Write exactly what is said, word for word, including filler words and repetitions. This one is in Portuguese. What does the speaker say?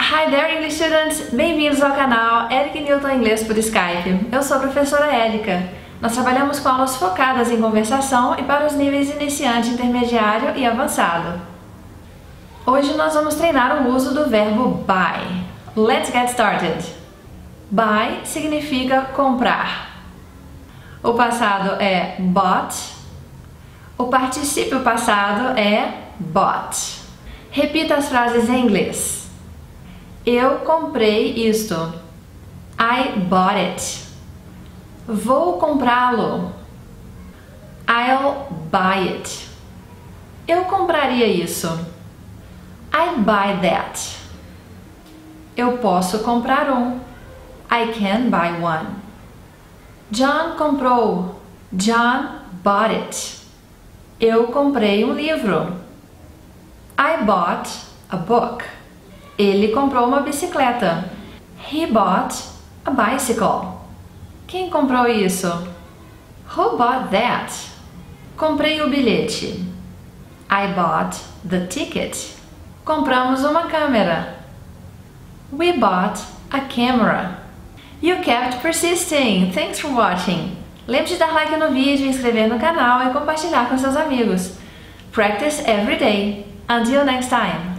Hi there, English students! Bem-vindos ao canal Eric Newton Inglês por Skype. Eu sou a professora Érica. Nós trabalhamos com aulas focadas em conversação e para os níveis iniciante, intermediário e avançado. Hoje nós vamos treinar o uso do verbo buy. Let's get started. Buy significa comprar. O passado é bought. O particípio passado é bought. Repita as frases em inglês. Eu comprei isto. I bought it. Vou comprá-lo. I'll buy it. Eu compraria isso. I buy that. Eu posso comprar um. I can buy one. John comprou. John bought it. Eu comprei um livro. I bought a book. Ele comprou uma bicicleta. He bought a bicycle. Quem comprou isso? Who bought that? Comprei o bilhete. I bought the ticket. Compramos uma câmera. We bought a camera. You kept persisting. Thanks for watching. Lembre de dar like no vídeo, inscrever no canal e compartilhar com seus amigos. Practice every day. Until next time.